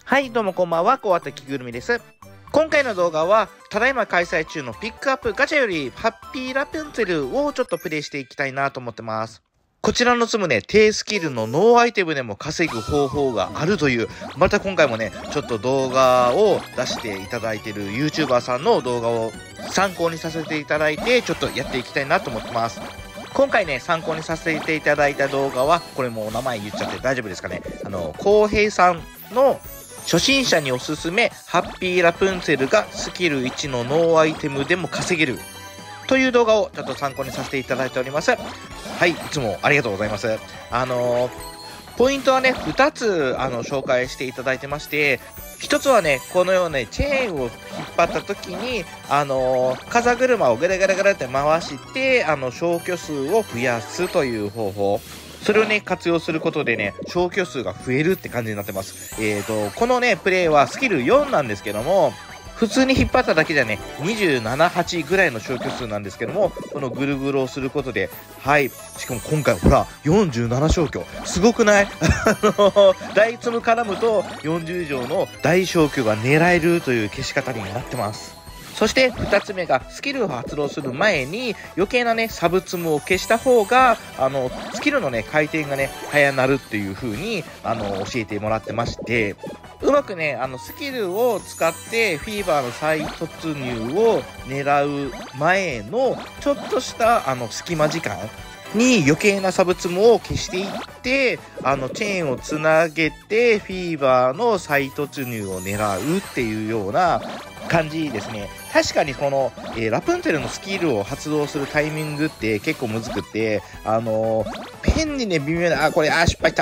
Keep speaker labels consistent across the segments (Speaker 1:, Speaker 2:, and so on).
Speaker 1: はい、どうもこんばんは、小畑着ぐるみです。今回の動画は、ただいま開催中のピックアップガチャより、ハッピーラプンツェルをちょっとプレイしていきたいなと思ってます。こちらのツムね、低スキルのノーアイテムでも稼ぐ方法があるという、また今回もね、ちょっと動画を出していただいている YouTuber さんの動画を参考にさせていただいて、ちょっとやっていきたいなと思ってます。今回ね、参考にさせていただいた動画は、これもうお名前言っちゃって大丈夫ですかね。浩平さんの初心者におすすめ、ハッピーラプンツェルがスキル1のノーアイテムでも稼げるという動画をちょっと参考にさせていただいております。はい、いつもありがとうございます。ポイントはね、2つ紹介していただいてまして、1つはね、このようなチェーンを引っ張った時に、風車をぐるぐるぐるって回して、消去数を増やすという方法。それをね、活用することでね、消去数が増えるって感じになってます。このね、プレイはスキル4なんですけども、普通に引っ張っただけじゃね、27、8ぐらいの消去数なんですけども、このぐるぐるをすることで、はい。しかも今回、ほら、47消去。すごくない大ツム絡むと、40以上の大消去が狙えるという消し方になってます。そして2つ目がスキルを発動する前に余計なねサブツムを消した方がスキルのね回転がね早なるっていう風に教えてもらってまして、うまくねスキルを使ってフィーバーの再突入を狙う前のちょっとした隙間時間に余計なサブツムを消していってチェーンをつなげてフィーバーの再突入を狙うっていうような感じですね。確かにこの、ラプンツェルのスキルを発動するタイミングって結構むずくって変にね微妙な失敗した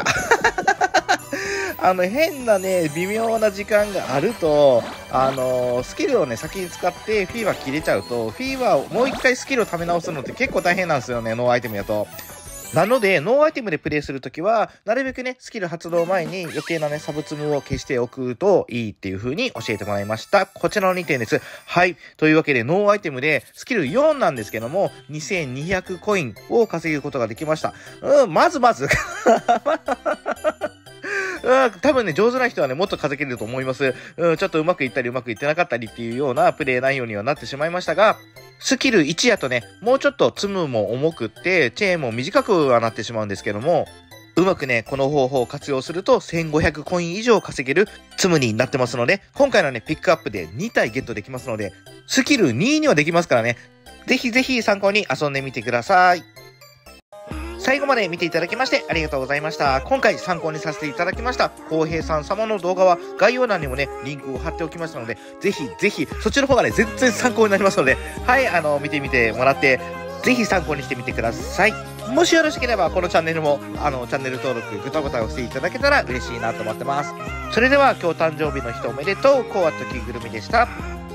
Speaker 1: 変なね微妙な時間があるとスキルをね先に使ってフィーバー切れちゃうとフィーバーをもう一回スキルを貯め直すのって結構大変なんですよね、ノーアイテムやと。なので、ノーアイテムでプレイするときは、なるべくね、スキル発動前に余計なね、サブツムを消しておくといいっていう風に教えてもらいました。こちらの2点です。はい。というわけで、ノーアイテムで、スキル4なんですけども、2200コインを稼ぐことができました。まず多分ね、上手な人はね、もっと稼げると思います。ちょっとうまくいったりうまくいってなかったりっていうようなプレイ内容にはなってしまいましたが、スキル1やとね、もうちょっと積むも重くって、チェーンも短くはなってしまうんですけども、うまくね、この方法を活用すると1500コイン以上稼げる積むになってますので、今回のね、ピックアップで2体ゲットできますので、スキル2にはできますからね、ぜひぜひ参考に遊んでみてください。最後まで見ていただきましてありがとうございました。今回参考にさせていただきました浩平さん様の動画は概要欄にもね、リンクを貼っておきましたので、ぜひぜひ、そっちの方がね、全然参考になりますので、はい、見てみてもらって、ぜひ参考にしてみてください。もしよろしければ、このチャンネルも、チャンネル登録、グッドボタンを押していただけたら嬉しいなと思ってます。それでは、今日誕生日の人おめでとう、小畑着ぐるみでした。